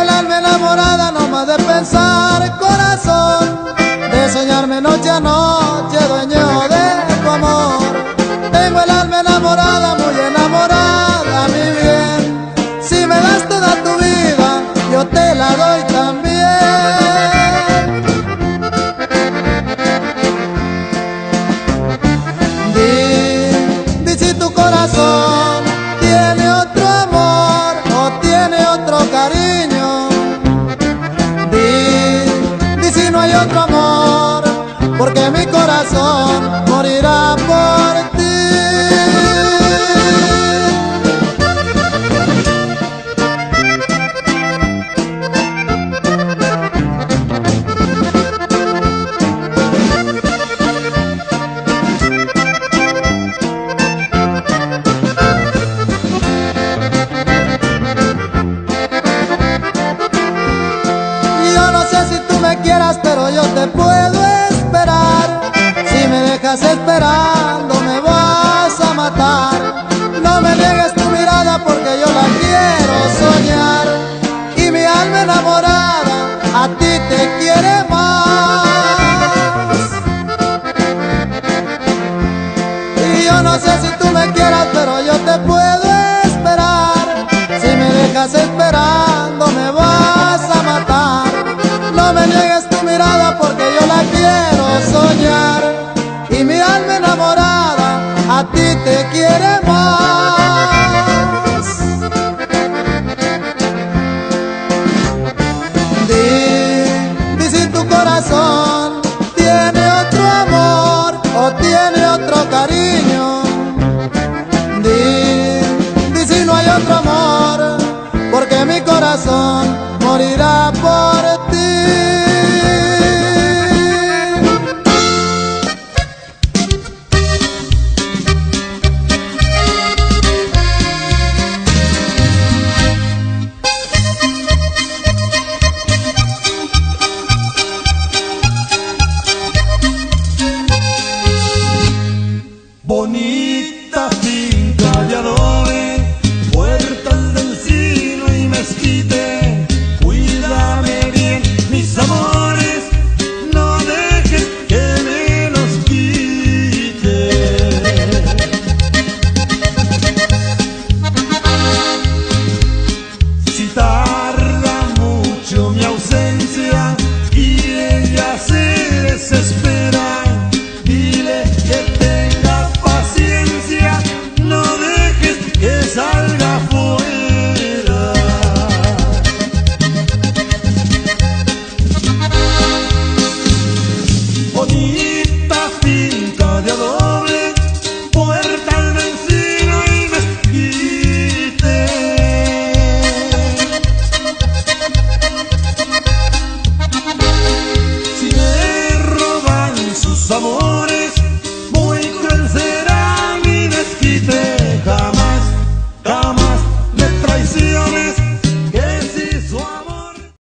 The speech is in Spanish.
el alma enamorada nomás de pensar, corazón, de soñarme noche a noche, dueño de tu amor. Tengo el alma enamorada, muy enamorada, mi bien. Si me das toda tu vida, yo te la doy también. Di si tu corazón tiene otro amor o tiene otro cariño. Di si no hay otro amor, porque mi corazón morirá por ti. Yo no sé si tú me quieras, pero yo te puedo esperar. Si me dejas esperando me vas a matar. No me niegues tu mirada porque yo la quiero soñar. Y mi alma enamorada a ti te quiere más. Y yo no sé si tú me quieras, pero yo te puedo esperar. Si me dejas esperando me vas a matar. No me niegues tu mirada porque yo la quiero soñar. Y mi alma enamorada a ti te quiere más. Di si tu corazón tiene otro amor o tiene otro cariño. Di si no hay otro amor, porque mi corazón morirá por ti. Bonita finca de adobe, puertas de encino y mezquite. Cuídame bien, mis amores, no dejes que me los quite. Si tarda mucho mi ausencia y ella se desespera, dile que tenga paciencia, no dejes que salga fuera. Bonita finca de adobe, puertas de encino y mezquite. Si me roban sus amores,